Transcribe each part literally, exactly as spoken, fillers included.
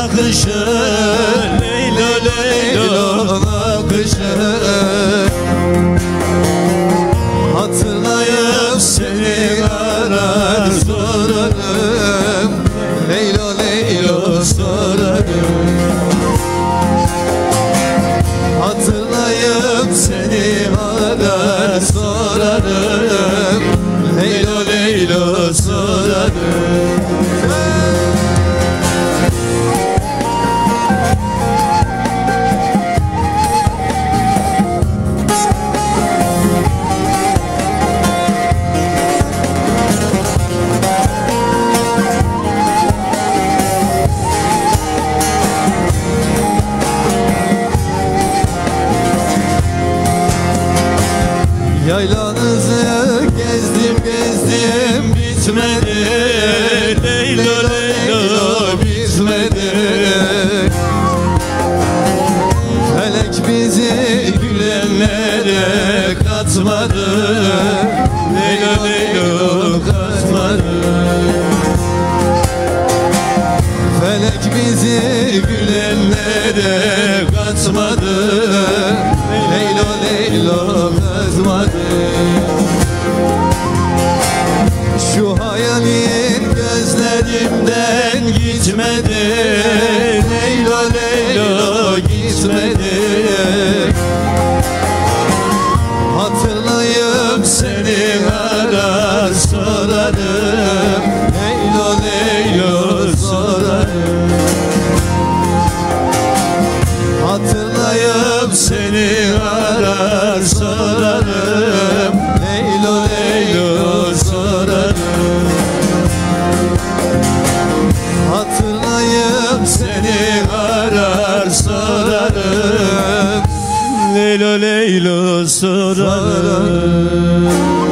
nakışı, Leylo Leylo nakışı. Hatırlayıp seni arar sorarım, Leylo Leylo sorarım. Hatırlayıp seni arar sorarım, Leylo Leylo sorarım. Yaylanızı gezdim gezdim bitmedi, Leylo Leylo bitmedi. Felek bizi gülenlere katmadı, Leylo Leylo katmadı. Felek bizi gülenlere katmadı, Leylo Leylo katmadı. Şu hayalin gözlerimden gitmedi, Leylo Leylo gitmedi. Hatırlayıp seni arar sorarım, Leylo Leylo sorarım. Hatırlayıp seni arar sorarım, Leylo Leylo sorarım. Hatırlayıp seni arar sorarım, Leylo Leylo sorarım.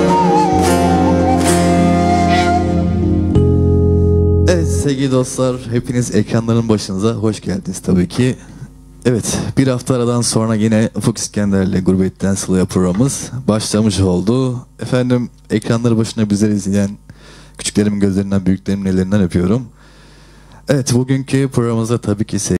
Evet sevgili dostlar, hepiniz ekranların başınıza hoş geldiniz tabii ki. Evet, bir hafta aradan sonra yine Ufuk İskender'le Gurbetten Sıla'ya programımız başlamış oldu. Efendim, ekranları başına bizleri izleyen küçüklerimin gözlerinden, büyüklerimin ellerinden öpüyorum. Evet, bugünkü programımızda tabii ki